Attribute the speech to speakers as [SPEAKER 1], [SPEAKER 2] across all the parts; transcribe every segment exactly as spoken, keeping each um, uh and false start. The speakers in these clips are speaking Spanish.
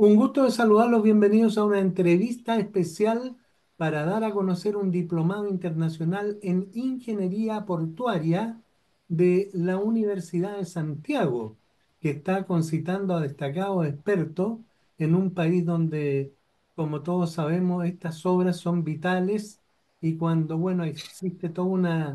[SPEAKER 1] Un gusto de saludarlos, bienvenidos a una entrevista especial para dar a conocer un diplomado internacional en ingeniería portuaria de la Universidad de Santiago, que está concitando a destacados expertos en un país donde, como todos sabemos, estas obras son vitales y cuando, bueno, existe toda una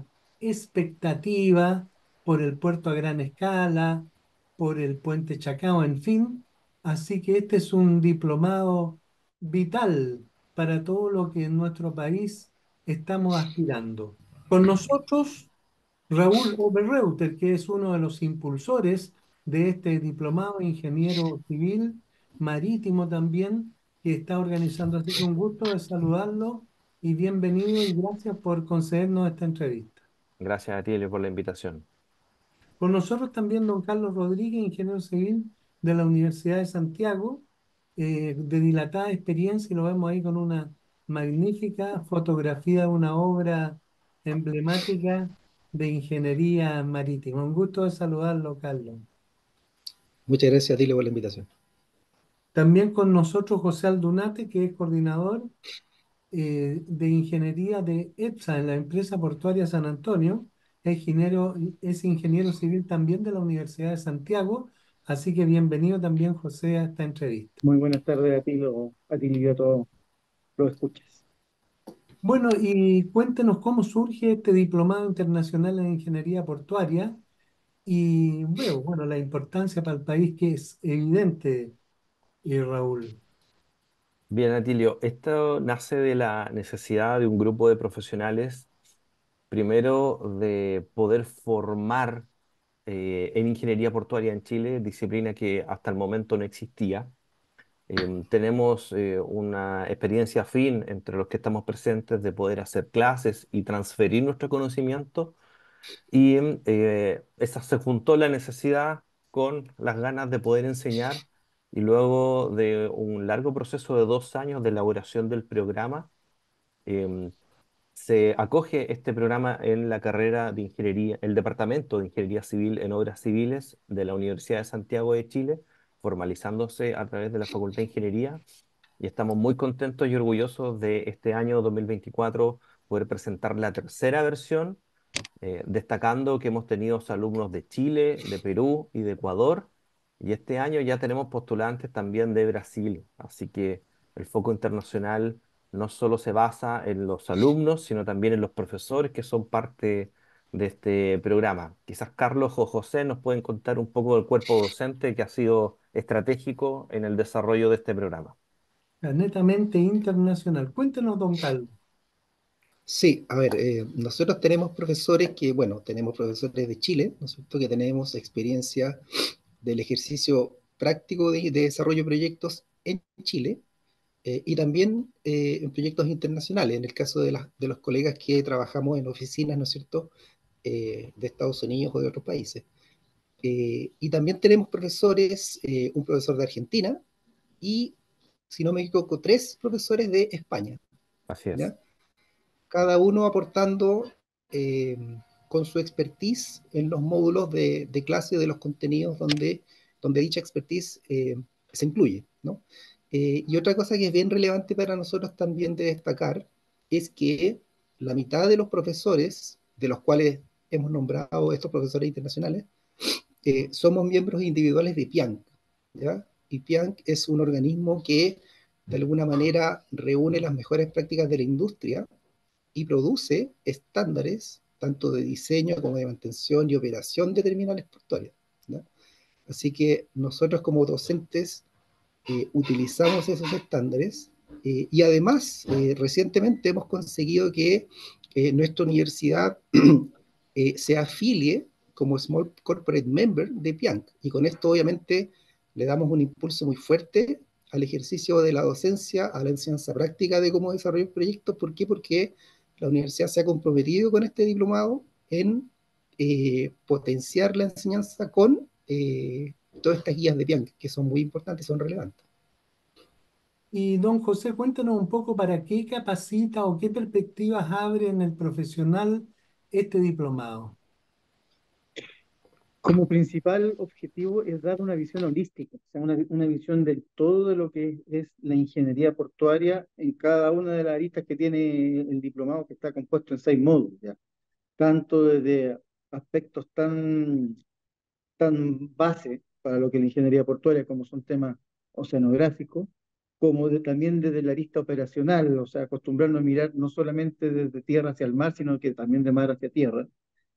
[SPEAKER 1] expectativa por el puerto a gran escala, por el puente Chacao, en fin. Así que este es un diplomado vital para todo lo que en nuestro país estamos aspirando. Con nosotros, Raúl Oberreuter, que es uno de los impulsores de este diplomado, ingeniero civil, marítimo también, que está organizando. Así que un gusto de saludarlo y bienvenido y gracias por concedernos esta entrevista.
[SPEAKER 2] Gracias a ti, Elio, por la invitación.
[SPEAKER 1] Con nosotros también don Carlos Rodríguez, ingeniero civil de la Universidad de Santiago, eh, de dilatada experiencia, y lo vemos ahí con una magnífica fotografía de una obra emblemática de ingeniería marítima. Un gusto de saludarlo, Carlos.
[SPEAKER 3] Muchas gracias a ti por la invitación.
[SPEAKER 1] También con nosotros José Aldunate, que es coordinador eh, de ingeniería de EPSA en la empresa portuaria San Antonio. Es ingeniero, es ingeniero civil también de la Universidad de Santiago, así que bienvenido también, José, a esta entrevista.
[SPEAKER 4] Muy buenas tardes a ti, lo, a ti y a todos los escuchas.
[SPEAKER 1] Bueno, y cuéntenos cómo surge este diplomado internacional en ingeniería portuaria y veo, bueno, la importancia para el país que es evidente, y Raúl.
[SPEAKER 2] Bien, Atilio, esto nace de la necesidad de un grupo de profesionales, primero de poder formar eh, en ingeniería portuaria en Chile, disciplina que hasta el momento no existía. Em, tenemos eh, una experiencia afín entre los que estamos presentes de poder hacer clases y transferir nuestro conocimiento. Y eh, esa se juntó la necesidad con las ganas de poder enseñar y luego de un largo proceso de dos años de elaboración del programa, em, se acoge este programa en la carrera de ingeniería, el Departamento de Ingeniería Civil en Obras Civiles de la Universidad de Santiago de Chile, formalizándose a través de la Facultad de Ingeniería. Y estamos muy contentos y orgullosos de este año dos mil veinticuatro poder presentar la tercera versión, eh, destacando que hemos tenido alumnos de Chile, de Perú y de Ecuador, y este año ya tenemos postulantes también de Brasil, así que el foco internacional no solo se basa en los alumnos, sino también en los profesores que son parte de este programa. Quizás Carlos o José nos pueden contar un poco del cuerpo docente que ha sido estratégico en el desarrollo de este programa.
[SPEAKER 1] Netamente internacional. Cuéntenos, don Carlos.
[SPEAKER 3] Sí, a ver, eh, nosotros tenemos profesores que, bueno, tenemos profesores de Chile, ¿no es cierto?, que tenemos experiencia del ejercicio práctico de, de desarrollo de proyectos en Chile, eh, y también eh, en proyectos internacionales, en el caso de, las, de los colegas que trabajamos en oficinas, ¿no es cierto?, eh, de Estados Unidos o de otros países. Eh, y también tenemos profesores, eh, un profesor de Argentina y, si no me equivoco, tres profesores de España,
[SPEAKER 2] Así es.
[SPEAKER 3] ¿ya? Cada uno aportando eh, con su expertise en los módulos de, de clase de los contenidos donde, donde dicha expertise eh, se incluye, ¿no? Eh, y otra cosa que es bien relevante para nosotros también de destacar es que la mitad de los profesores, de los cuales hemos nombrado estos profesores internacionales, eh, somos miembros individuales de PIANC, ¿ya? Y PIANC es un organismo que de alguna manera reúne las mejores prácticas de la industria y produce estándares tanto de diseño como de mantención y operación de terminales portuarias, ¿no? Así que nosotros como docentes eh, utilizamos esos estándares, eh, y además eh, recientemente hemos conseguido que eh, nuestra universidad eh, se afilie como Small Corporate Member de PIANC, y con esto obviamente le damos un impulso muy fuerte al ejercicio de la docencia, a la enseñanza práctica de cómo desarrollar proyectos. ¿Por qué? Porque la universidad se ha comprometido con este diplomado en eh, potenciar la enseñanza con eh, todas estas guías de PIANC, que son muy importantes, son relevantes.
[SPEAKER 1] Y don José, cuéntanos un poco para qué capacita o qué perspectivas abre en el profesional este diplomado.
[SPEAKER 4] como principal objetivo es dar una visión holística, o sea, una, una visión del todo de lo que es la ingeniería portuaria en cada una de las aristas que tiene el diplomado, que está compuesto en seis módulos, ¿ya? Tanto desde aspectos tan, tan base para lo que es la ingeniería portuaria, como son temas oceanográficos, como de- también desde la arista operacional, o sea, acostumbrarnos a mirar no solamente desde tierra hacia el mar, sino que también de mar hacia tierra.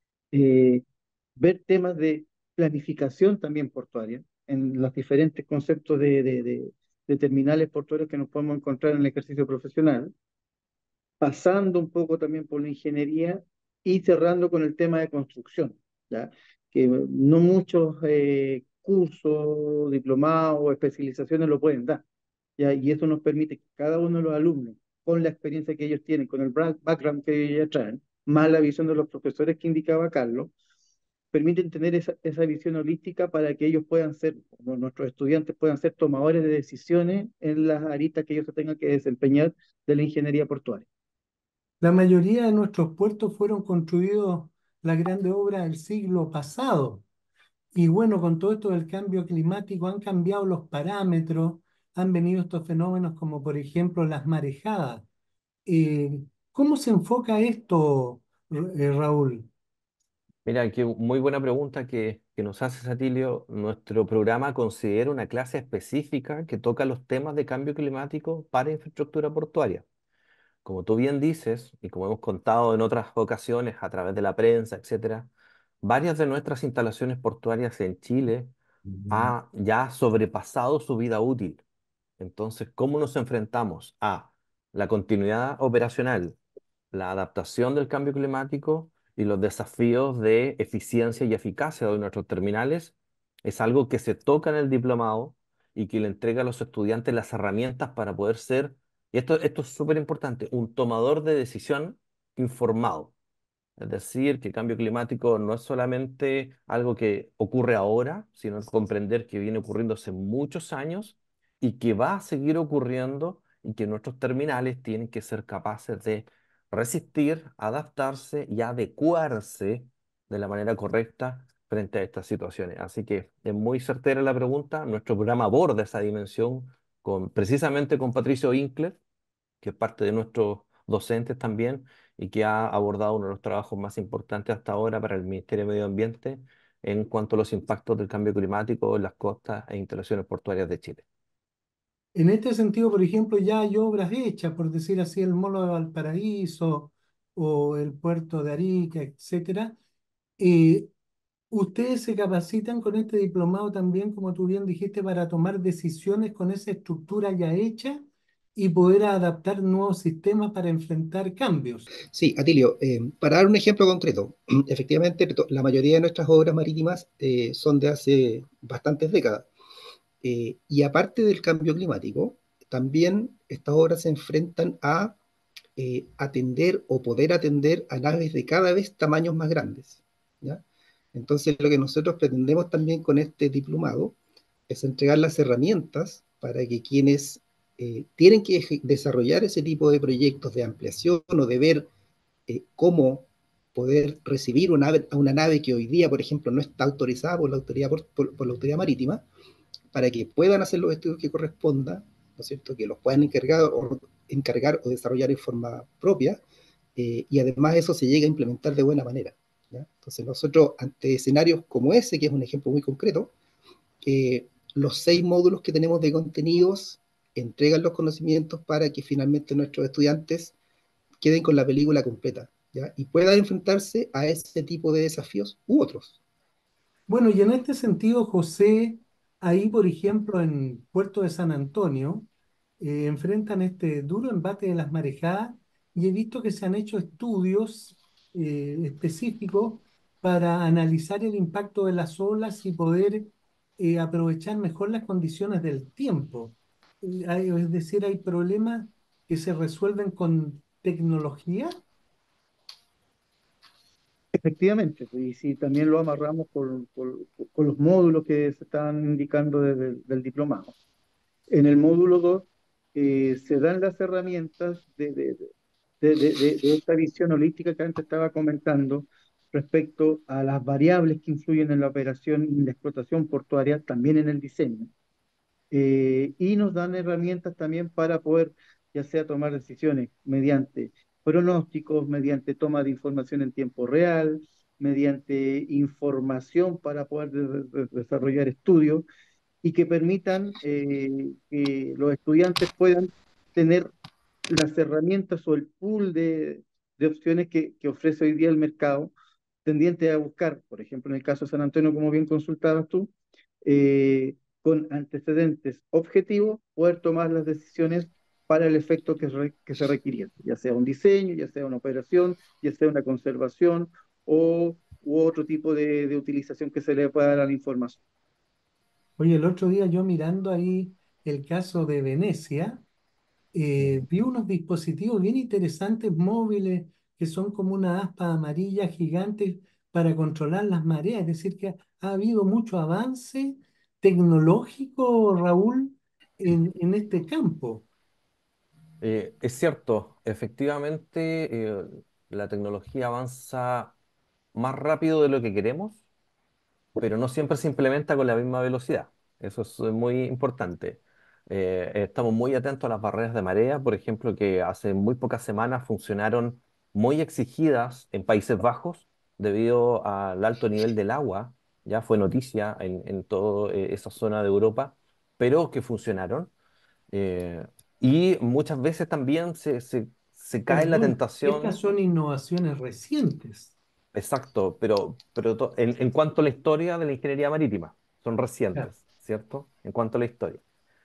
[SPEAKER 4] Eh, Ver temas de planificación también portuaria, en los diferentes conceptos de, de, de- de terminales portuarios que nos podemos encontrar en el ejercicio profesional, pasando un poco también por la ingeniería y cerrando con el tema de construcción, ¿ya? Que no muchos eh, cursos, diplomados o especializaciones lo pueden dar, ¿ya? Y eso nos permite que cada uno de los alumnos, con la experiencia que ellos tienen, con el bra- background que ellos ya traen, más la visión de los profesores que indicaba Carlos, permiten tener esa, esa visión holística para que ellos puedan ser, como nuestros estudiantes puedan ser tomadores de decisiones en las aristas que ellos se tengan que desempeñar de la ingeniería portuaria.
[SPEAKER 1] La mayoría de nuestros puertos fueron construidos las grandes obras del siglo pasado. Y bueno, con todo esto del cambio climático han cambiado los parámetros, han venido estos fenómenos como por ejemplo las marejadas. Eh, ¿Cómo se enfoca esto, Ra- eh, Raúl?
[SPEAKER 2] Mira, qué muy buena pregunta que, que nos hace Satilio. Nuestro programa considera una clase específica que toca los temas de cambio climático para infraestructura portuaria. Como tú bien dices, y como hemos contado en otras ocasiones a través de la prensa, etcétera, varias de nuestras instalaciones portuarias en Chile ha ya sobrepasado su vida útil. Entonces, ¿cómo nos enfrentamos a la continuidad operacional, la adaptación del cambio climático y los desafíos de eficiencia y eficacia de nuestros terminales? Es algo que se toca en el diplomado y que le entrega a los estudiantes las herramientas para poder ser, y esto, esto es súper importante, un tomador de decisión informado. Es decir, que el cambio climático no es solamente algo que ocurre ahora, sino comprender que viene ocurriendo hace muchos años y que va a seguir ocurriendo y que nuestros terminales tienen que ser capaces de resistir, adaptarse y adecuarse de la manera correcta frente a estas situaciones. Así que es muy certera la pregunta. Nuestro programa aborda esa dimensión con, precisamente con Patricio Inkler, que es parte de nuestros docentes también y que ha abordado uno de los trabajos más importantes hasta ahora para el Ministerio de Medio Ambiente en cuanto a los impactos del cambio climático en las costas e instalaciones portuarias de Chile.
[SPEAKER 1] En este sentido, por ejemplo, ya hay obras hechas, por decir así, el Molo de Valparaíso o el puerto de Arica, etcétera. Eh, Ustedes se capacitan con este diplomado también, como tú bien dijiste, para tomar decisiones con esa estructura ya hecha y poder adaptar nuevos sistemas para enfrentar cambios.
[SPEAKER 3] Sí, Atilio, eh, para dar un ejemplo concreto, efectivamente to- la mayoría de nuestras obras marítimas eh, son de hace bastantes décadas. Eh, y aparte del cambio climático, también estas obras se enfrentan a eh, atender o poder atender a naves de cada vez tamaños más grandes, ¿ya? Entonces, lo que nosotros pretendemos también con este diplomado es entregar las herramientas para que quienes eh, tienen que eje- desarrollar ese tipo de proyectos de ampliación o de ver eh, cómo poder recibir una, a una nave que hoy día, por ejemplo, no está autorizada por la autoridad, por, por, por la autoridad marítima, para que puedan hacer los estudios que corresponda, ¿no es cierto?, que los puedan encargar o, encargar o desarrollar en forma propia, eh, y además eso se llega a implementar de buena manera, ¿ya? Entonces nosotros, ante escenarios como ese, que es un ejemplo muy concreto, eh, los seis módulos que tenemos de contenidos entregan los conocimientos para que finalmente nuestros estudiantes queden con la película completa, ¿ya? Y puedan enfrentarse a ese tipo de desafíos u otros.
[SPEAKER 1] Bueno, y en este sentido, José, ahí, por ejemplo, en Puerto de San Antonio, eh, enfrentan este duro embate de las marejadas y he visto que se han hecho estudios eh, específicos para analizar el impacto de las olas y poder eh, aprovechar mejor las condiciones del tiempo. Eh, hay- es decir, hay problemas que se resuelven con tecnología.
[SPEAKER 4] Efectivamente, pues, y si también lo amarramos por- por- con los módulos que se están indicando desde el del diplomado. En el módulo dos eh, se dan las herramientas de, de, de, de, de- de esta visión holística que antes estaba comentando, respecto a las variables que influyen en la operación y la explotación portuaria, también en el diseño. Eh, y nos dan herramientas también para poder, ya sea tomar decisiones mediante pronósticos, mediante toma de información en tiempo real, mediante información para poder de- de- desarrollar estudios y que permitan eh, que los estudiantes puedan tener las herramientas o el pool de, de opciones que, que ofrece hoy día el mercado, tendiente a buscar, por ejemplo, en el caso de San Antonio, como bien consultabas tú, eh, con antecedentes objetivos, poder tomar las decisiones para el efecto que, re- que se requería, ya sea un diseño, ya sea una operación, ya sea una conservación o u otro tipo de, de utilización que se le pueda dar a la información.
[SPEAKER 1] Oye, el otro día yo mirando ahí el caso de Venecia, eh,
[SPEAKER 2] Ujú.
[SPEAKER 1] vi unos dispositivos bien interesantes móviles que son como una aspa amarilla gigante para controlar las mareas. Es decir, que ha habido mucho avance tecnológico, Raúl, en, en este campo.
[SPEAKER 2] Eh, es cierto, efectivamente, eh, la tecnología avanza más rápido de lo que queremos, pero no siempre se implementa con la misma velocidad. Eso es eh, muy importante. Eh, estamos muy atentos a las barreras de marea, por ejemplo, que hace muy pocas semanas funcionaron muy exigidas en Países Bajos debido al alto nivel del agua. Ya fue noticia en, en toda esa zona de Europa, pero que funcionaron. Eh, y muchas veces también se, se, se cae en la
[SPEAKER 1] Perdón, estas
[SPEAKER 2] tentación.
[SPEAKER 1] son innovaciones recientes.
[SPEAKER 2] Exacto, pero, pero to- en, en cuanto a la historia de la ingeniería marítima, son
[SPEAKER 1] Claro.
[SPEAKER 2] recientes, ¿cierto? En cuanto a la historia.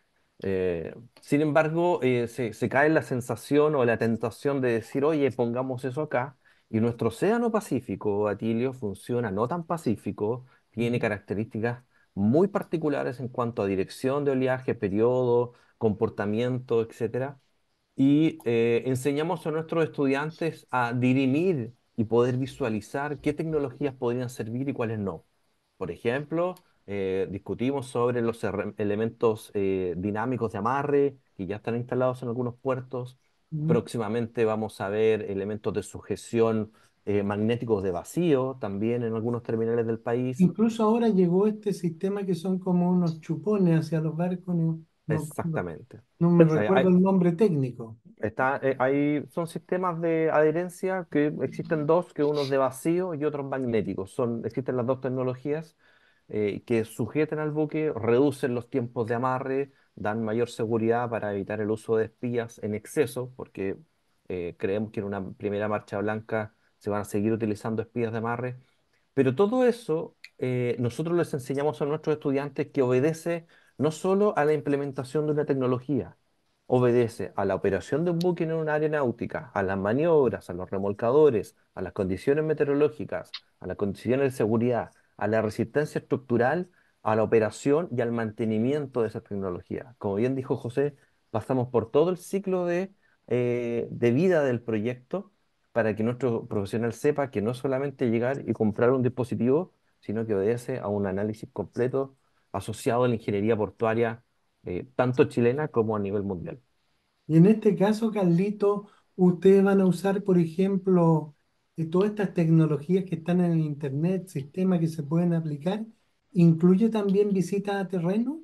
[SPEAKER 2] Eh, sin embargo, eh, se, se cae en la sensación o la tentación de decir, oye, pongamos eso acá, y nuestro océano Pacífico, Atilio, funciona no tan pacífico, tiene
[SPEAKER 1] Ujú.
[SPEAKER 2] características muy particulares en cuanto a dirección de oleaje, periodo, comportamiento, etcétera, y eh, enseñamos a nuestros estudiantes a dirimir y poder visualizar qué tecnologías podrían servir y cuáles no. Por ejemplo, eh, discutimos sobre los erre- elementos eh, dinámicos de amarre que ya están instalados en algunos puertos.
[SPEAKER 1] Ujú.
[SPEAKER 2] Próximamente vamos a ver elementos de sujeción eh, magnéticos de vacío también en algunos terminales del país.
[SPEAKER 1] Incluso ahora llegó este sistema que son como unos chupones hacia los barcos, no, no, no-
[SPEAKER 2] Exactamente.
[SPEAKER 1] no me
[SPEAKER 4] Perfecto.
[SPEAKER 2] Hay,
[SPEAKER 1] recuerdo
[SPEAKER 2] hay-
[SPEAKER 1] el nombre técnico.
[SPEAKER 2] Está, eh, hay, son sistemas de adherencia que existen dos, que unos de vacío y otros magnéticos. Son, existen las dos tecnologías eh, que sujetan al buque, reducen los tiempos de amarre, dan mayor seguridad para evitar el uso de espías en exceso, porque eh, creemos que en una primera marcha blanca se van a seguir utilizando espías de amarre. Pero todo eso eh, nosotros les enseñamos a nuestros estudiantes que obedece no solo a la implementación de una tecnología, obedece a la operación de un buque en un área náutica, a las maniobras, a los remolcadores, a las condiciones meteorológicas, a las condiciones de seguridad, a la resistencia estructural, a la operación y al mantenimiento de esa tecnología. Como bien dijo José, pasamos por todo el ciclo de, eh, de vida del proyecto para que nuestro profesional sepa que no es solamente llegar y comprar un dispositivo, sino que obedece a un análisis completo asociado a la ingeniería portuaria, eh, tanto chilena como a nivel mundial.
[SPEAKER 1] Y en este caso, Carlito, ustedes van a usar, por ejemplo, eh, todas estas tecnologías que están en el Internet, sistemas que se pueden aplicar, ¿incluye también visitas a terreno?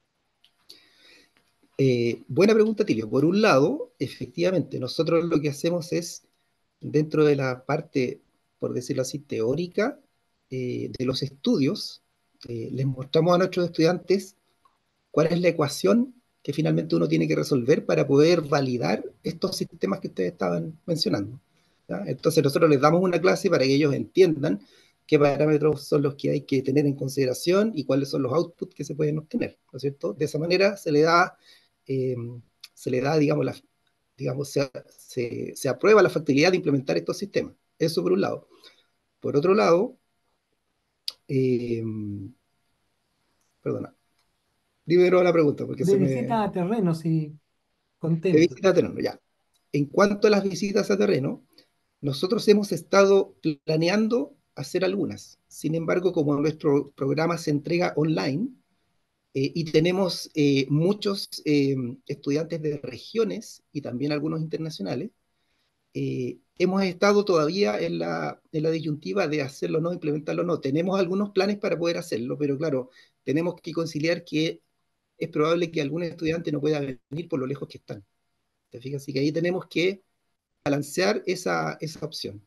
[SPEAKER 3] Eh, buena pregunta, Tilio. Por un lado, efectivamente, nosotros lo que hacemos es, dentro de la parte, por decirlo así, teórica eh, de los estudios, eh, les mostramos a nuestros estudiantes cuál es la ecuación que finalmente uno tiene que resolver para poder validar estos sistemas que ustedes estaban mencionando. ¿Ya? Entonces nosotros les damos una clase para que ellos entiendan qué parámetros son los que hay que tener en consideración y cuáles son los outputs que se pueden obtener, ¿no es cierto? De esa manera se le da, eh, se le da, digamos, la, digamos se, se, se aprueba la factibilidad de implementar estos sistemas. Eso por un lado. Por otro lado, eh, perdona, dime de nuevo la pregunta porque
[SPEAKER 1] De
[SPEAKER 3] se
[SPEAKER 1] visitas
[SPEAKER 3] me...
[SPEAKER 1] a terreno, si
[SPEAKER 3] De
[SPEAKER 1] contempla.
[SPEAKER 3] visita a terreno, ya. En cuanto a las visitas a terreno, nosotros hemos estado planeando hacer algunas. Sin embargo, como nuestro programa se entrega online eh, y tenemos eh, muchos eh, estudiantes de regiones y también algunos internacionales, eh, hemos estado todavía en la, en la disyuntiva de hacerlo o no, implementarlo o no. Tenemos algunos planes para poder hacerlo, pero claro, tenemos que conciliar que es probable que algún estudiante no pueda venir por lo lejos que están. ¿Te fijas? Así que ahí tenemos que balancear esa, esa opción.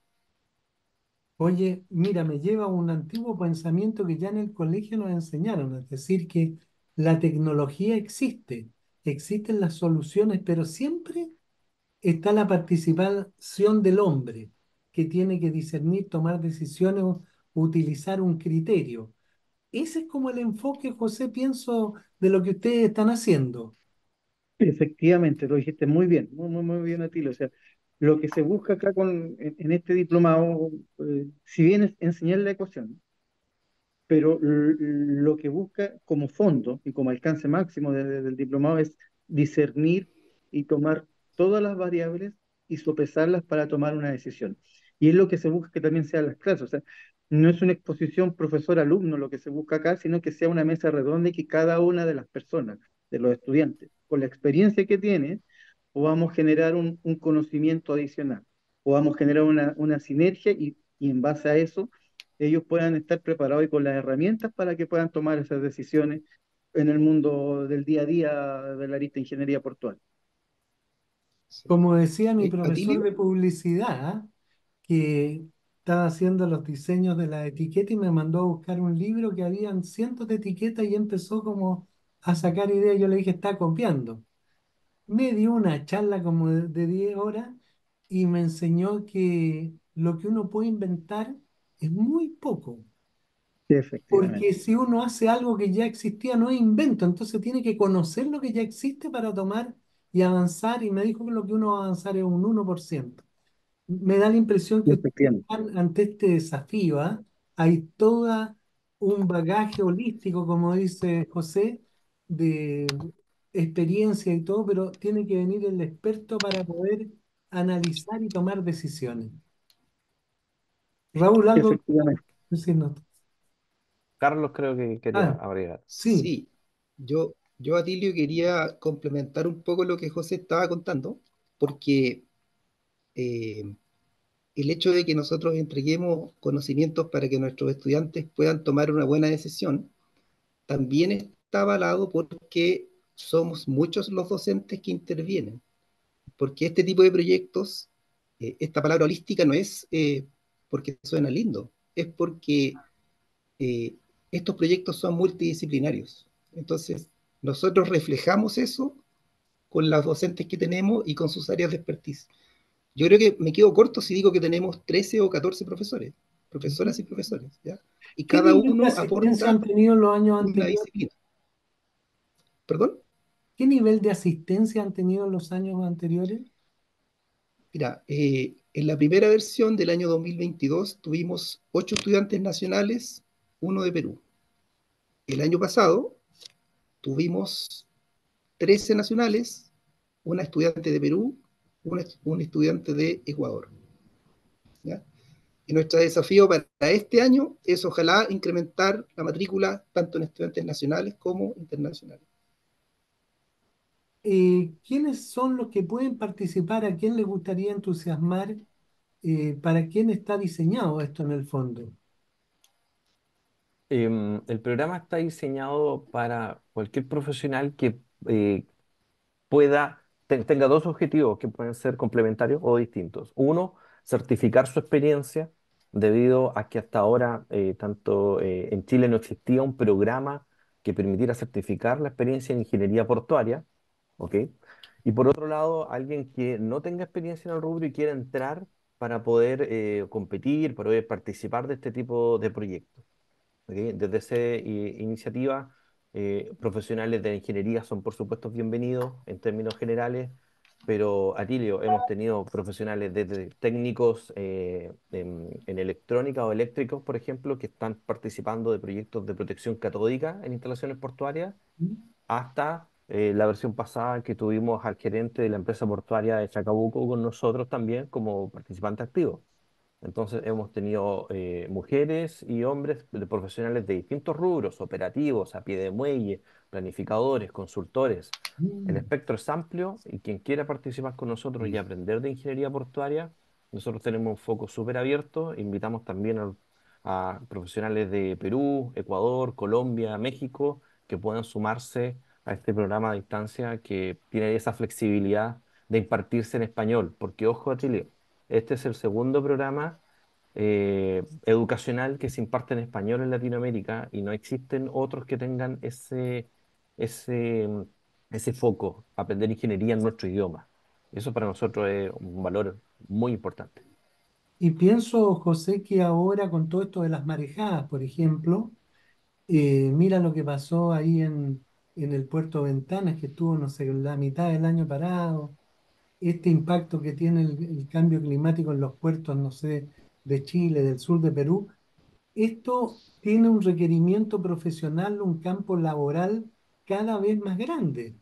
[SPEAKER 1] Oye, mira, me lleva a un antiguo pensamiento que ya en el colegio nos enseñaron, es decir, que la tecnología existe, existen las soluciones, pero siempre está la participación del hombre, que tiene que discernir, tomar decisiones, u- utilizar un criterio. Ese es como el enfoque, José, pienso, de lo que ustedes están haciendo.
[SPEAKER 4] Efectivamente, lo dijiste muy bien, muy, muy, muy bien, Atilio. O sea, lo que se busca acá con, en, en este diplomado, eh, si bien es enseñar la ecuación, pero l- lo que busca como fondo y como alcance máximo de- de- del diplomado es discernir y tomar todas las variables y sopesarlas para tomar una decisión. Y es lo que se busca que también sean las clases. O sea, no es una exposición profesor-alumno lo que se busca acá, sino que sea una mesa redonda y que cada una de las personas, de los estudiantes, con la experiencia que tiene, podamos generar un, un conocimiento adicional, podamos generar una, una sinergia y, y en base a eso ellos puedan estar preparados y con las herramientas para que puedan tomar esas decisiones en el mundo del día a día de la arista ingeniería portuaria.
[SPEAKER 3] Sí.
[SPEAKER 1] Como decía mi
[SPEAKER 3] Eh,
[SPEAKER 1] profesor
[SPEAKER 3] Atilio,
[SPEAKER 1] de publicidad, que estaba haciendo los diseños de la etiqueta y me mandó a buscar un libro que habían cientos de etiquetas y empezó como a sacar ideas. Yo le dije, está copiando. Me dio una charla como de, de diez horas y me enseñó que lo que uno puede inventar es muy poco.
[SPEAKER 4] Sí,
[SPEAKER 1] Porque
[SPEAKER 4] efectivamente,
[SPEAKER 1] si uno hace algo que ya existía, no es invento. Entonces tiene que conocer lo que ya existe para tomar y avanzar. Y me dijo que lo que uno va a avanzar es un uno por ciento. Me da la impresión que ustedes
[SPEAKER 4] efectivamente,
[SPEAKER 1] están ante este desafío, ¿ah? Hay todo un bagaje holístico, como dice José, de experiencia y todo, pero tiene que venir el experto para poder analizar y tomar decisiones. Raúl, algo que
[SPEAKER 4] efectivamente.
[SPEAKER 1] decirnos.
[SPEAKER 2] Carlos creo que quería
[SPEAKER 1] Ah,
[SPEAKER 2] agregar.
[SPEAKER 1] sí.
[SPEAKER 3] sí, yo, yo, Atilio, quería complementar un poco lo que José estaba contando, porque eh, el hecho de que nosotros entreguemos conocimientos para que nuestros estudiantes puedan tomar una buena decisión, también está avalado porque somos muchos los docentes que intervienen, porque este tipo de proyectos, eh, esta palabra holística no es eh, porque suena lindo, es porque eh, estos proyectos son multidisciplinarios. Entonces, nosotros reflejamos eso con las docentes que tenemos y con sus áreas de expertise. Yo creo que me quedo corto si digo que tenemos trece o catorce profesores, profesoras y profesores, ¿ya? Y
[SPEAKER 1] ¿Qué
[SPEAKER 3] cada
[SPEAKER 1] nivel de
[SPEAKER 3] uno
[SPEAKER 1] asistencia
[SPEAKER 3] aporta
[SPEAKER 1] han tenido los años
[SPEAKER 3] una
[SPEAKER 1] anteriores?
[SPEAKER 3] disciplina. ¿Perdón?
[SPEAKER 1] ¿Qué nivel de asistencia han tenido los años anteriores?
[SPEAKER 3] Mira, eh, en la primera versión del año dos mil veintidós tuvimos ocho estudiantes nacionales, uno de Perú. El año pasado tuvimos trece nacionales, una estudiante de Perú, una, un estudiante de Ecuador. ¿Ya? Y nuestro desafío para este año es ojalá incrementar la matrícula tanto en estudiantes nacionales como internacionales.
[SPEAKER 1] Eh, ¿quiénes son los que pueden participar? ¿A quién les gustaría entusiasmar? Eh, ¿para quién está diseñado esto en el fondo?
[SPEAKER 2] Em, el programa está diseñado para cualquier profesional que eh, pueda, te- tenga dos objetivos que pueden ser complementarios o distintos. Uno, certificar su experiencia, debido a que hasta ahora, eh, tanto eh, en Chile no existía un programa que permitiera certificar la experiencia en ingeniería portuaria, ¿ok? Y por otro lado, alguien que no tenga experiencia en el rubro y quiera entrar para poder eh, competir, para poder participar de este tipo de proyectos. ¿Ok? Desde esa iniciativa, eh, profesionales de la ingeniería son por supuesto bienvenidos en términos generales, pero Atilio, hemos tenido profesionales desde técnicos eh, en, en electrónica o eléctricos, por ejemplo, que están participando de proyectos de protección catódica en instalaciones portuarias, hasta eh, la versión pasada que tuvimos al gerente de la empresa portuaria de Chacabuco con nosotros también como participante activo. Entonces hemos tenido eh, mujeres y hombres de profesionales de distintos rubros, operativos, a pie de muelle, planificadores, consultores. El
[SPEAKER 1] Mm.
[SPEAKER 2] espectro es amplio y quien quiera participar con nosotros y aprender de ingeniería portuaria, Nosotros tenemos un foco súper abierto, invitamos también a, a profesionales de Perú, Ecuador, Colombia, México, que puedan sumarse a este programa a distancia que tiene esa flexibilidad de impartirse en español, porque ojo, Atilio, este es el segundo programa eh, educacional que se imparte en español en Latinoamérica y no existen otros que tengan ese, ese, ese foco, aprender ingeniería en nuestro idioma. Eso para nosotros es un valor muy importante.
[SPEAKER 1] Y pienso, José, que ahora con todo esto de las marejadas, por ejemplo, eh, mira lo que pasó ahí en, en el puerto Ventanas, que estuvo, no sé, la mitad del año parado, este impacto que tiene el, el cambio climático en los puertos, no sé, de Chile, del sur de Perú. Esto tiene un requerimiento profesional, un campo laboral cada vez más grande.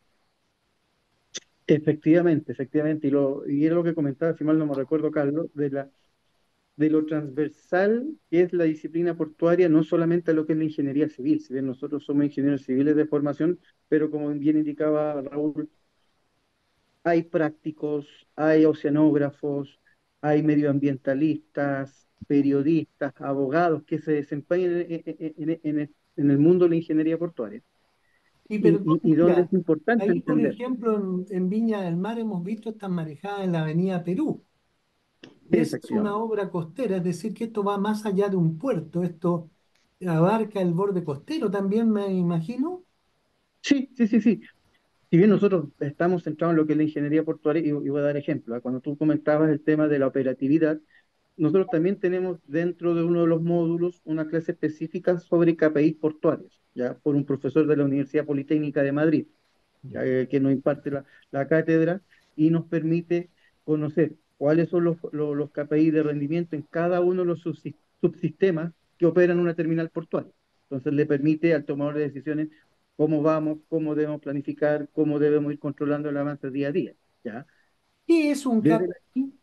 [SPEAKER 4] Efectivamente, efectivamente, y, lo, y era lo que comentaba, si mal no me recuerdo, Carlos, de la, de lo transversal que es la disciplina portuaria, no solamente a lo que es la ingeniería civil, si bien nosotros somos ingenieros civiles de formación, pero como bien indicaba Raúl, hay prácticos, hay oceanógrafos, hay medioambientalistas, periodistas, abogados que se desempeñan en, en- en- en- en el mundo de la ingeniería portuaria.
[SPEAKER 1] Y
[SPEAKER 4] Y,
[SPEAKER 1] perdón,
[SPEAKER 4] y, y donde
[SPEAKER 1] mira,
[SPEAKER 4] es importante
[SPEAKER 1] ahí por
[SPEAKER 4] entender,
[SPEAKER 1] ejemplo en, en Viña del Mar hemos visto estas marejadas en la avenida Perú. Esa es una
[SPEAKER 4] efectivamente.
[SPEAKER 1] obra costera, es decir, que esto va más allá de un puerto, esto abarca el borde costero también, me imagino.
[SPEAKER 4] Sí, sí, sí, sí. Si bien nosotros estamos centrados en lo que es la ingeniería portuaria, y, y voy a dar ejemplo, ¿ah? Cuando tú comentabas el tema de la operatividad, nosotros también tenemos dentro de uno de los módulos una clase específica sobre K P Is portuarios, ya por un profesor de la Universidad Politécnica de Madrid, ya,
[SPEAKER 1] Ya.
[SPEAKER 4] eh, que nos imparte la, la cátedra y nos permite conocer cuáles son los, los, los K P I de rendimiento en cada uno de los subsis- subsistemas que operan una terminal portuaria. Entonces le permite al tomador de decisiones cómo vamos, cómo debemos planificar, cómo debemos ir controlando el avance día a día. ¿Ya?
[SPEAKER 1] ¿Qué es un
[SPEAKER 4] Desde
[SPEAKER 1] K P I?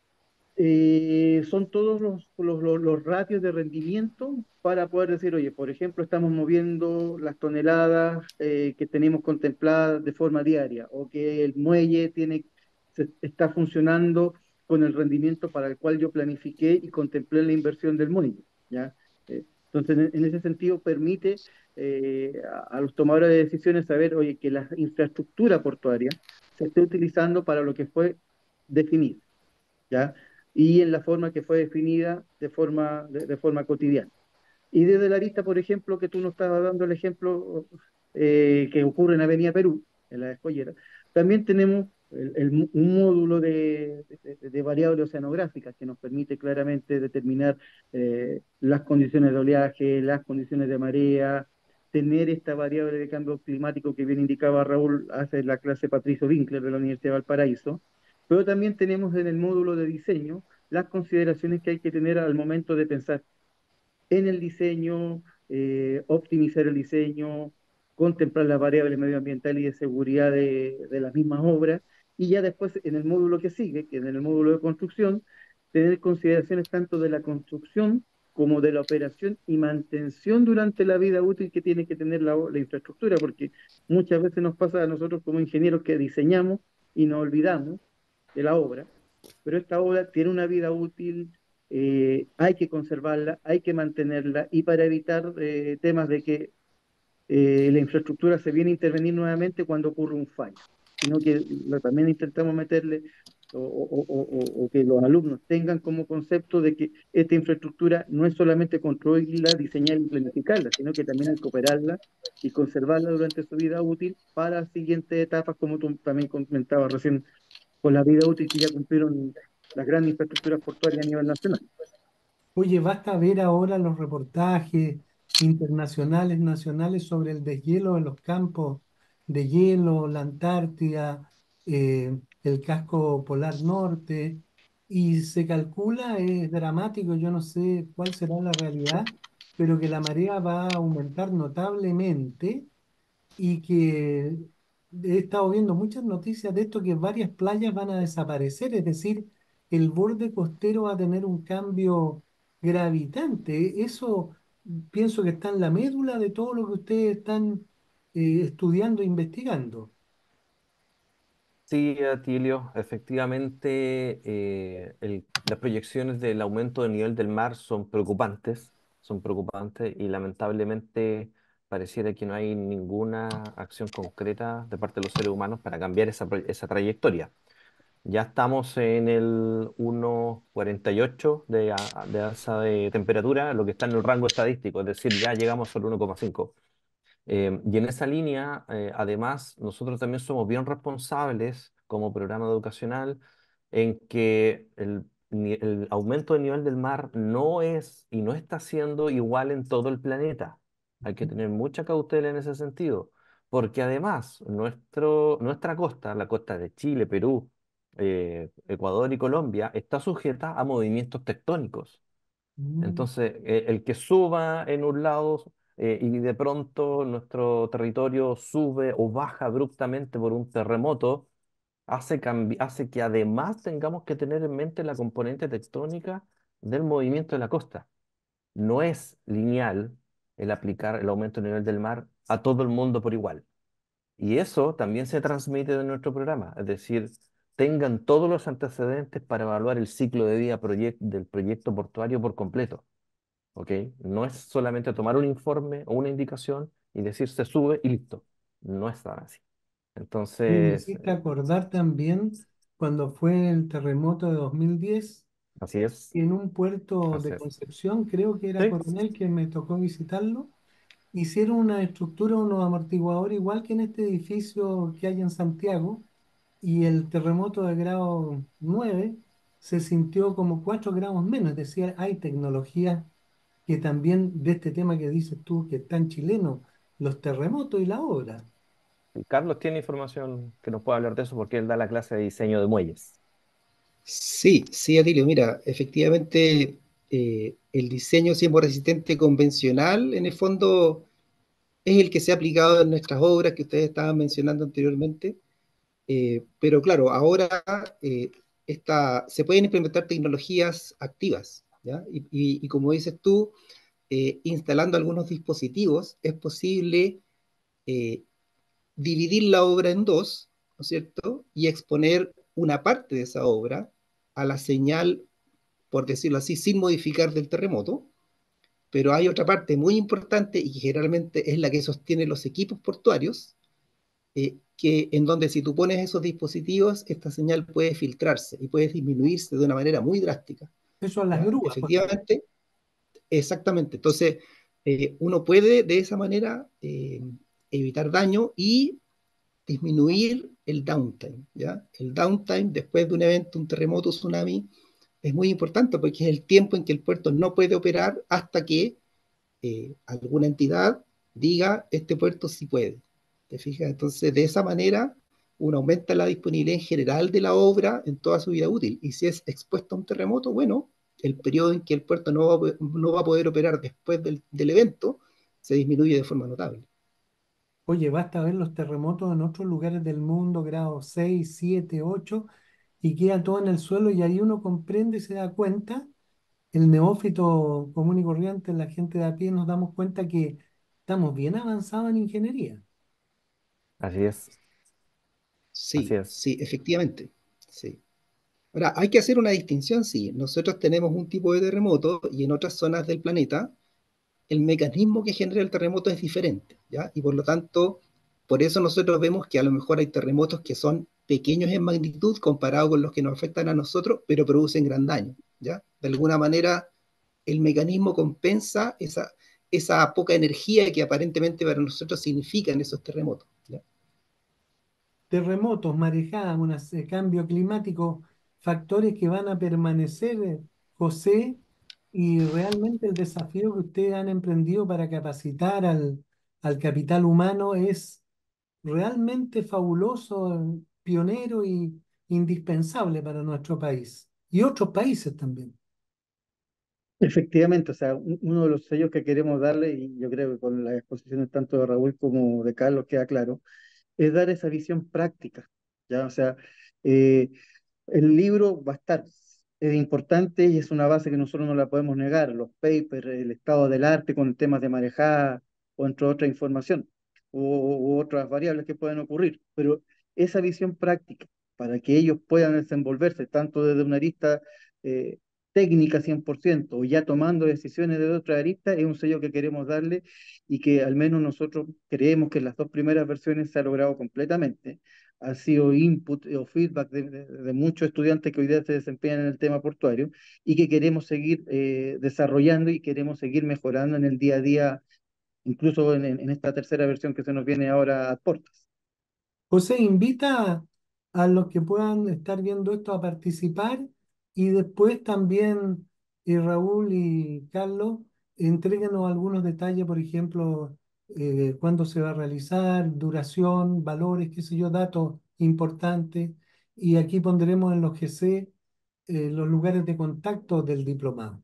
[SPEAKER 4] eh, son todos los, los, los- los ratios de rendimiento para poder decir, oye, por ejemplo, estamos moviendo las toneladas eh, que tenemos contempladas de forma diaria, o que el muelle tiene, se- está funcionando con el rendimiento para el cual yo planifiqué y contemplé la inversión del muelle, ¿ya? Eh, entonces, en, en ese sentido, permite eh, a, a los tomadores de decisiones saber, oye, que la infraestructura portuaria se esté utilizando para lo que fue definido. ¿Ya? Y en la forma que fue definida de forma, de, de forma cotidiana. Y desde la arista, por ejemplo, que tú nos estabas dando el ejemplo eh, que ocurre en Avenida Perú, en la escollera, también tenemos el- el un módulo de, de, de variables oceanográficas que nos permite claramente determinar eh, las condiciones de oleaje, las condiciones de marea, tener esta variable de cambio climático que bien indicaba Raúl hace la clase Patricio Winkler de la Universidad de Valparaíso, pero también tenemos en el módulo de diseño las consideraciones que hay que tener al momento de pensar en el diseño, eh, optimizar el diseño, contemplar las variables medioambientales y de seguridad de, de las mismas obras, y ya después en el módulo que sigue, que es en el módulo de construcción, tener consideraciones tanto de la construcción como de la operación y mantención durante la vida útil que tiene que tener la, la infraestructura, porque muchas veces nos pasa a nosotros como ingenieros que diseñamos y nos olvidamos de la obra, pero esta obra tiene una vida útil, eh, hay que conservarla, hay que mantenerla y para evitar eh, temas de que eh, la infraestructura se viene a intervenir nuevamente cuando ocurre un fallo, sino que lo- también intentamos meterle o, o- o- o- o que los alumnos tengan como concepto de que esta infraestructura no es solamente construirla, diseñarla y planificarla, sino que también hay que operarla y conservarla durante su vida útil para siguientes etapas, como tú también comentabas recién, con la vida útil que ya cumplieron las grandes infraestructuras portuarias a nivel nacional.
[SPEAKER 1] Oye, basta ver ahora los reportajes internacionales, nacionales sobre el deshielo en los campos de hielo, la Antártida, eh, el casco polar norte, y se calcula, es dramático, yo no sé cuál será la realidad, pero que la marea va a aumentar notablemente y que he estado viendo muchas noticias de esto, que varias playas van a desaparecer, es decir, el borde costero va a tener un cambio gravitante. Eso pienso que está en la médula de todo lo que ustedes están eh, estudiando e investigando.
[SPEAKER 2] Sí, Atilio, efectivamente, eh, el- las proyecciones del aumento del nivel del mar son preocupantes, son preocupantes y lamentablemente pareciera que no hay ninguna acción concreta de parte de los seres humanos para cambiar esa, pro- esa trayectoria. Ya estamos en el uno coma cuarenta y ocho de, a- de alza de temperatura, lo que está en el rango estadístico, es decir, ya llegamos al uno coma cinco. Eh, y en esa línea, eh, además, nosotros también somos bien responsables como programa educacional en que el, ni- el aumento del nivel del mar no es y no está siendo igual en todo el planeta. Hay que tener mucha cautela en ese sentido, porque además nuestro, nuestra costa, la costa de Chile, Perú, eh, Ecuador y Colombia, está sujeta a movimientos tectónicos.
[SPEAKER 1] Mm.
[SPEAKER 2] Entonces, eh, el que suba en un lado eh, y de pronto nuestro territorio sube o baja abruptamente por un terremoto, hace, cambi- hace que además tengamos que tener en mente la componente tectónica del movimiento de la costa. No es lineal el aplicar el aumento del nivel del mar a todo el mundo por igual. Y eso también se transmite de nuestro programa, es decir, tengan todos los antecedentes para evaluar el ciclo de vida proyec- del proyecto portuario por completo. ¿Ok? No es solamente tomar un informe o una indicación y decir se sube y listo. No es tan así.
[SPEAKER 1] Y me
[SPEAKER 2] Entonces,
[SPEAKER 1] hiciste
[SPEAKER 2] eh,
[SPEAKER 1] acordar también cuando fue el terremoto de dos mil diez
[SPEAKER 2] así es,
[SPEAKER 1] en un puerto
[SPEAKER 2] así
[SPEAKER 1] de
[SPEAKER 2] es.
[SPEAKER 1] Concepción, creo que era
[SPEAKER 2] Sí,
[SPEAKER 1] Coronel, que me tocó visitarlo. Hicieron una estructura, unos amortiguadores, igual que en este edificio que hay en Santiago, y el terremoto de grado nueve se sintió como cuatro grados menos. Es decir, hay tecnologías que también de este tema que dices tú, que es tan chileno, los terremotos y la obra.
[SPEAKER 2] y Carlos tiene información que nos puede hablar de eso porque él da la clase de diseño de muelles.
[SPEAKER 3] Sí, sí, Atilio, mira, efectivamente eh, el diseño sismo resistente convencional en el fondo es el que se ha aplicado en nuestras obras que ustedes estaban mencionando anteriormente. Eh, pero claro, ahora eh, esta- se pueden implementar tecnologías activas, ¿ya? Y, y- y como dices tú, eh, instalando algunos dispositivos es posible eh, dividir la obra en dos, ¿no es cierto? Y exponer una parte de esa obra a la señal, por decirlo así, sin modificar del terremoto, pero hay otra parte muy importante y que generalmente es la que sostiene los equipos portuarios, eh, que en donde si tú pones esos dispositivos, esta señal puede filtrarse y puede disminuirse de una manera muy drástica.
[SPEAKER 1] Eso a las
[SPEAKER 3] ¿Ya?
[SPEAKER 1] grúas, por ejemplo.
[SPEAKER 3] Efectivamente, exactamente. Entonces, eh, uno puede de esa manera eh, evitar daño y disminuir el downtime. ¿Ya? El downtime después de un evento, un terremoto, tsunami, es muy importante porque es el tiempo en que el puerto no puede operar hasta que eh, alguna entidad diga, este puerto sí puede. ¿Te fijas? Entonces, de esa manera, uno aumenta la disponibilidad en general de la obra en toda su vida útil. Y si es expuesto a un terremoto, bueno, el periodo en que el puerto no va, no va a poder operar después del, del evento se disminuye de forma notable.
[SPEAKER 1] Oye, basta ver los terremotos en otros lugares del mundo, grado seis, siete, ocho, y queda todo en el suelo y ahí uno comprende y se da cuenta, el neófito común y corriente, la gente de a pie, nos damos cuenta que estamos bien avanzados en ingeniería.
[SPEAKER 2] Así es, así
[SPEAKER 3] Sí,
[SPEAKER 2] es.
[SPEAKER 3] sí, efectivamente. Sí. Ahora, hay que hacer una distinción, sí. Nosotros tenemos un tipo de terremoto y en otras zonas del planeta el mecanismo que genera el terremoto es diferente, ¿ya? Y por lo tanto, por eso nosotros vemos que a lo mejor hay terremotos que son pequeños en magnitud comparado con los que nos afectan a nosotros, pero producen gran daño, ¿ya? De alguna manera, el mecanismo compensa esa, esa poca energía que aparentemente para nosotros significan esos terremotos, ¿ya?
[SPEAKER 1] Terremotos, marejadas, un eh, cambio climático, factores que van a permanecer, eh, José, y realmente el desafío que ustedes han emprendido para capacitar al, al capital humano es realmente fabuloso, eh, pionero y indispensable para nuestro país y otros países también.
[SPEAKER 4] Efectivamente, o sea, un- uno de los sellos que queremos darle, y yo creo que con las exposiciones tanto de Raúl como de Carlos queda claro, es dar esa visión práctica, ¿ya? O sea, eh, el libro va a estar, es importante y es una base que nosotros no la podemos negar, los papers, el estado del arte con temas de marejada o entre otra información, u, u otras variables que pueden ocurrir, pero esa visión práctica para que ellos puedan desenvolverse tanto desde una arista eh, técnica cien por ciento o ya tomando decisiones de otra arista, es un sello que queremos darle y que al menos nosotros creemos que en las dos primeras versiones se ha logrado completamente. Ha sido input o feedback de, de- de muchos estudiantes que hoy día se desempeñan en el tema portuario y que queremos seguir eh, desarrollando y queremos seguir mejorando en el día a día, incluso en, en- en esta tercera versión que se nos viene ahora a puertas.
[SPEAKER 1] José, invita a los que puedan estar viendo esto a participar y después también y Raúl y Carlos, entréguenos algunos detalles, por ejemplo, eh, cuándo se va a realizar, duración, valores, qué sé yo, datos importantes. Y aquí pondremos en los G C eh, los lugares de contacto del diplomado.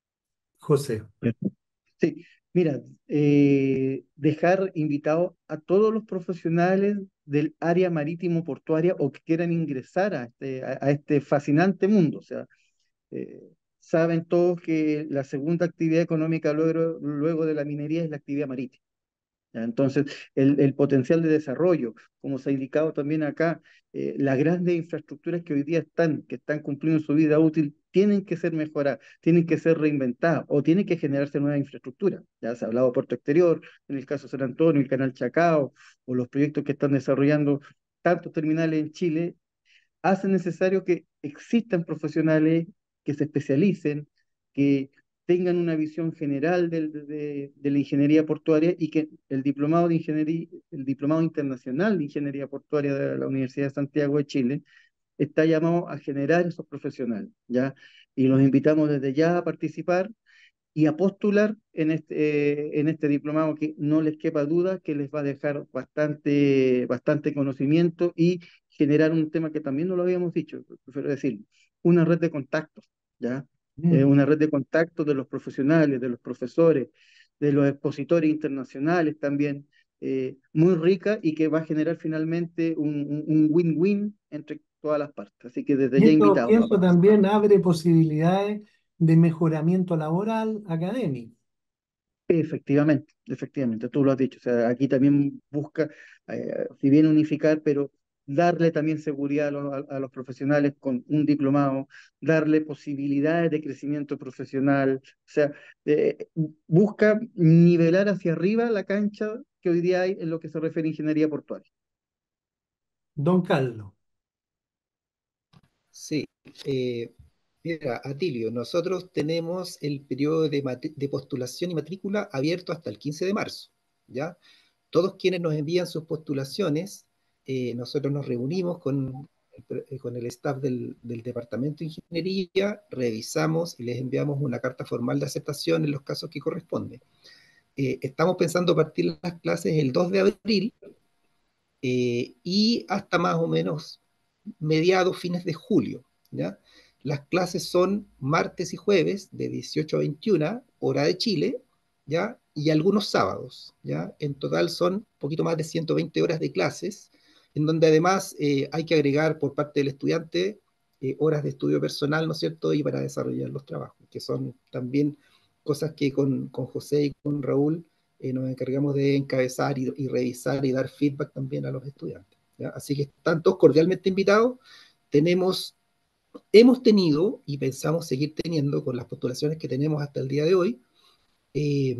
[SPEAKER 1] José.
[SPEAKER 4] Sí, mira, eh, dejar invitados a todos los profesionales del área marítimo portuaria o que quieran ingresar a este, a, a este fascinante mundo. O sea, eh, saben todos que la segunda actividad económica luego, luego de la minería es la actividad marítima. ¿Ya? Entonces, el, el potencial de desarrollo, como se ha indicado también acá, eh, las grandes infraestructuras que hoy día están, que están cumpliendo su vida útil, tienen que ser mejoradas, tienen que ser reinventadas o tienen que generarse nuevas infraestructuras. Ya se ha hablado de Puerto Exterior, en el caso de San Antonio, el Canal Chacao, o los proyectos que están desarrollando tantos terminales en Chile, hace necesario que existan profesionales que se especialicen, que tengan una visión general del- de, de la ingeniería portuaria y que el diplomado de ingeniería, el diplomado internacional de ingeniería portuaria de la Universidad de Santiago de Chile está llamado a generar esos profesionales, ¿ya? Y los invitamos desde ya a participar y a postular en este, eh, en este diplomado que no les quepa duda que les va a dejar bastante, bastante conocimiento y generar un tema que también no lo habíamos dicho, prefiero decir, una red de contactos, ¿ya? Eh,
[SPEAKER 1] Mm.
[SPEAKER 4] una red de contactos de los profesionales, de los profesores, de los expositores internacionales también, eh, muy rica y que va a generar finalmente un un- un win-win entre todas las partes. Así que desde
[SPEAKER 1] Y
[SPEAKER 4] ya
[SPEAKER 1] esto,
[SPEAKER 4] invitados a
[SPEAKER 1] pienso,
[SPEAKER 4] participar.
[SPEAKER 1] también abre posibilidades de mejoramiento laboral académico.
[SPEAKER 4] Efectivamente, efectivamente, tú lo has dicho. O sea, aquí también busca, eh, si bien unificar, pero darle también seguridad a los, a- a los profesionales con un diplomado, darle posibilidades de crecimiento profesional. O sea, eh, busca nivelar hacia arriba la cancha que hoy día hay en lo que se refiere a ingeniería portuaria.
[SPEAKER 1] Don Carlos.
[SPEAKER 3] Sí, eh, mira, Atilio, nosotros tenemos el periodo de, matri- de postulación y matrícula abierto hasta el quince de marzo, ¿ya? Todos quienes nos envían sus postulaciones, eh, nosotros nos reunimos con, eh, con el staff del, del Departamento de Ingeniería, revisamos y les enviamos una carta formal de aceptación en los casos que corresponden. Eh, estamos pensando partir las clases el dos de abril eh, y hasta más o menos mediados, fines de julio, ¿ya? Las clases son martes y jueves de dieciocho a veintiuna, hora de Chile, ¿ya? Y algunos sábados, ¿ya? En total son un poquito más de ciento veinte horas de clases, en donde además eh, hay que agregar por parte del estudiante eh, horas de estudio personal, ¿no es cierto? Y para desarrollar los trabajos, que son también cosas que con, con José y con Raúl eh, nos encargamos de encabezar y, y revisar y dar feedback también a los estudiantes. ¿Ya? Así que están todos cordialmente invitados. Tenemos, hemos tenido y pensamos seguir teniendo con las postulaciones que tenemos hasta el día de hoy, eh,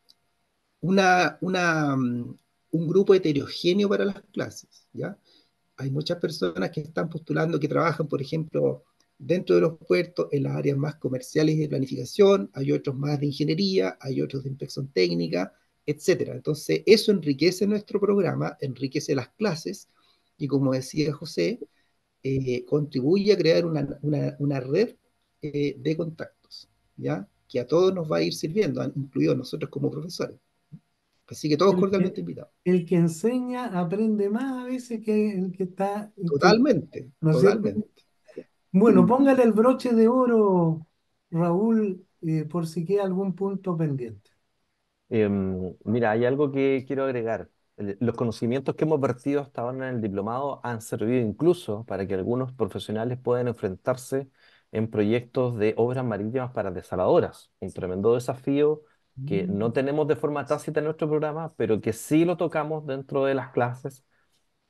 [SPEAKER 3] una, una, um, un grupo heterogéneo para las clases, ¿ya? Hay muchas personas que están postulando, que trabajan, por ejemplo, dentro de los puertos, en las áreas más comerciales y de planificación, hay otros más de ingeniería, hay otros de inspección técnica, etcétera. Entonces, eso enriquece nuestro programa, enriquece las clases, y como decía José, eh, contribuye a crear una, una, una red eh, de contactos, ¿ya? Que a todos nos va a ir sirviendo, incluidos nosotros como profesores. Así que todos
[SPEAKER 1] El que,
[SPEAKER 3] cordialmente invitados.
[SPEAKER 1] el que enseña aprende más a veces que el que está estudiando,
[SPEAKER 3] Totalmente,
[SPEAKER 1] ¿no es cierto?
[SPEAKER 3] totalmente.
[SPEAKER 1] Bueno,
[SPEAKER 4] Mm.
[SPEAKER 1] póngale el broche de oro, Raúl, eh, por si queda algún punto pendiente.
[SPEAKER 2] Em, mira, hay algo que quiero agregar. El- Los conocimientos que hemos vertido hasta ahora en el diplomado han servido incluso para que algunos profesionales puedan enfrentarse en proyectos de obras marítimas para desaladoras. Un tremendo desafío que no
[SPEAKER 1] Mm.
[SPEAKER 2] tenemos de forma tácita en nuestro programa, pero que sí lo tocamos dentro de las clases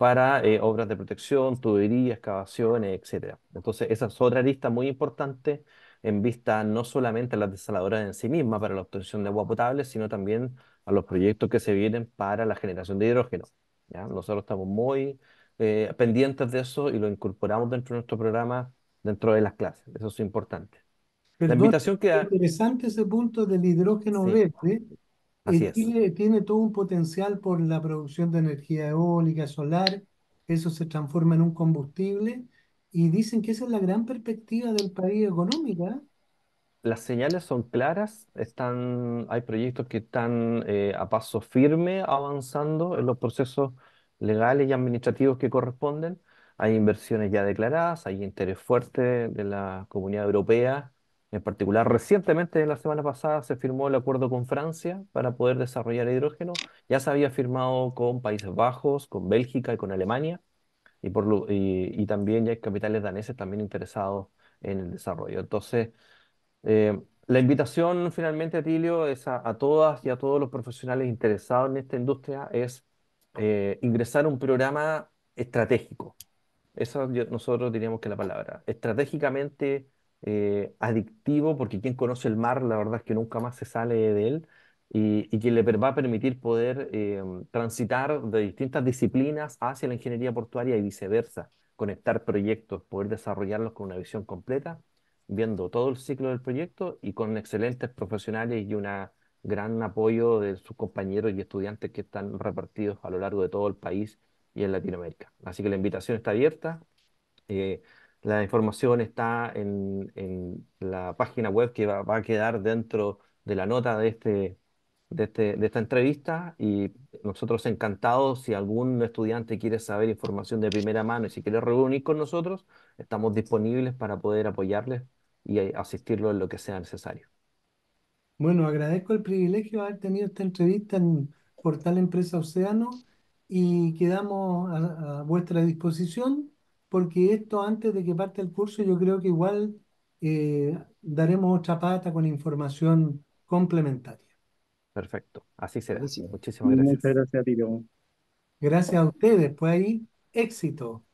[SPEAKER 2] para eh, obras de protección, tuberías, excavaciones, etcétera. Entonces, esa es otra arista muy importante en vista no solamente a las desaladoras en sí mismas para la obtención de agua potable, sino también a los proyectos que se vienen para la generación de hidrógeno. ¿Ya? Nosotros estamos muy eh, pendientes de eso y lo incorporamos dentro de nuestro programa, dentro de las clases. Eso es importante. La
[SPEAKER 1] Perdón,
[SPEAKER 2] invitación queda...
[SPEAKER 1] interesante ese punto del hidrógeno
[SPEAKER 2] Sí,
[SPEAKER 1] verde.
[SPEAKER 2] así
[SPEAKER 1] Eh,
[SPEAKER 2] es.
[SPEAKER 1] Chile tiene todo un potencial por la producción de energía eólica, solar, eso se transforma en un combustible y dicen que esa es la gran perspectiva del país económica.
[SPEAKER 2] Las señales son claras, están, hay proyectos que están eh, a paso firme avanzando en los procesos legales y administrativos que corresponden. Hay inversiones ya declaradas, hay interés fuerte de la Comunidad Europea. En particular, recientemente, la semana pasada, se firmó el acuerdo con Francia para poder desarrollar hidrógeno. Ya se había firmado con Países Bajos, con Bélgica y con Alemania. Y, por lo- y, y también ya hay capitales daneses también interesados en el desarrollo. Entonces, eh, la invitación finalmente, Atilio, es a, a todas y a todos los profesionales interesados en esta industria, es eh, ingresar a un programa estratégico. Eso yo- nosotros diríamos que es la palabra. Estratégicamente eh, adictivo, porque quien conoce el mar, la verdad es que nunca más se sale de él, y, y que le per- va a permitir poder eh, transitar de distintas disciplinas hacia la ingeniería portuaria y viceversa, conectar proyectos, poder desarrollarlos con una visión completa, viendo todo el ciclo del proyecto y con excelentes profesionales y un gran apoyo de sus compañeros y estudiantes que están repartidos a lo largo de todo el país y en Latinoamérica. Así que la invitación está abierta. eh, la información está en, en la página web que va, va a quedar dentro de la nota de, este, de, este, de esta entrevista y nosotros encantados, si algún estudiante quiere saber información de primera mano y si quiere reunir con nosotros, estamos disponibles para poder apoyarles y eh, asistirlo en lo que sea necesario.
[SPEAKER 1] Bueno, agradezco el privilegio de haber tenido esta entrevista en Portal Empresa Océano y quedamos a, a vuestra disposición porque esto antes de que parte el curso yo creo que igual eh, daremos otra pata con información complementaria.
[SPEAKER 2] Perfecto, así será.
[SPEAKER 3] Buenísimo.
[SPEAKER 2] Muchísimas
[SPEAKER 4] Muchas
[SPEAKER 2] gracias.
[SPEAKER 4] gracias a ti, León.
[SPEAKER 1] Gracias a ustedes, pues ahí éxito.